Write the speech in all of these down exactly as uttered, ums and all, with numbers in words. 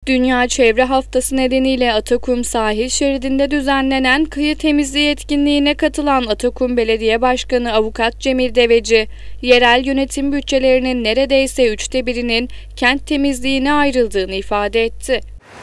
Dünya Çevre Haftası nedeniyle Atakum sahil şeridinde düzenlenen kıyı temizliği etkinliğine katılan Atakum Belediye Başkanı Avukat Cemil Deveci, yerel yönetim bütçelerinin neredeyse üçte birinin kent temizliğine ayrıldığını ifade etti.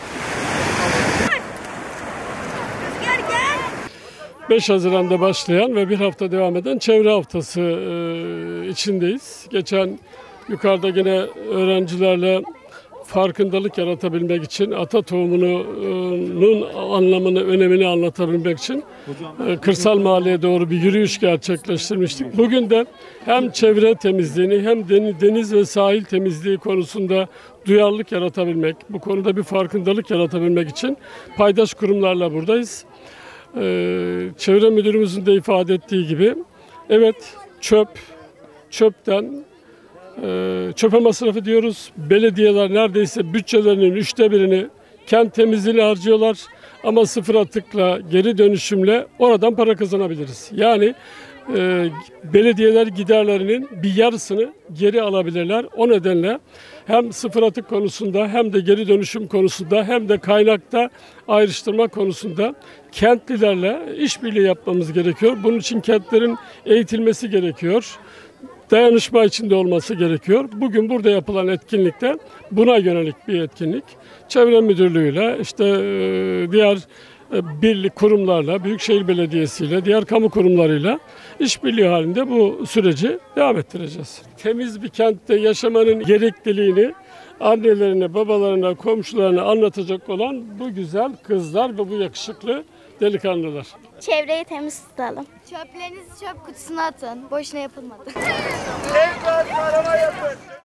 beş Haziran'da başlayan ve bir hafta devam eden Çevre Haftası içindeyiz. Geçen yukarıda yine öğrencilerle farkındalık yaratabilmek için, ata tohumunun anlamını, önemini anlatabilmek için kırsal mahalleye doğru bir yürüyüş gerçekleştirmiştik. Bugün de hem çevre temizliğini hem deniz ve sahil temizliği konusunda duyarlılık yaratabilmek, bu konuda bir farkındalık yaratabilmek için paydaş kurumlarla buradayız. Çevre müdürümüzün de ifade ettiği gibi, evet çöp, çöpten çöpe masraf ediyoruz. Belediyeler neredeyse bütçelerinin üçte birini kent temizliğine harcıyorlar. Ama sıfır atıkla, geri dönüşümle oradan para kazanabiliriz. Yani e, belediyeler giderlerinin bir yarısını geri alabilirler. O nedenle hem sıfır atık konusunda hem de geri dönüşüm konusunda hem de kaynakta ayrıştırma konusunda kentlilerle işbirliği yapmamız gerekiyor. Bunun için kentlerin eğitilmesi gerekiyor. Dayanışma içinde olması gerekiyor. Bugün burada yapılan etkinlikte buna yönelik bir etkinlik. Çevre Müdürlüğü'yle, işte diğer birlik kurumlarla, Büyükşehir Belediyesi'yle, diğer kamu kurumlarıyla işbirliği halinde bu süreci devam ettireceğiz. Temiz bir kentte yaşamanın gerekliliğini annelerine, babalarına, komşularına anlatacak olan bu güzel kızlar ve bu yakışıklı delikanlılar. Çevreyi temiz tutalım. Çöplerinizi çöp kutusuna atın. Boşuna yapılmadı.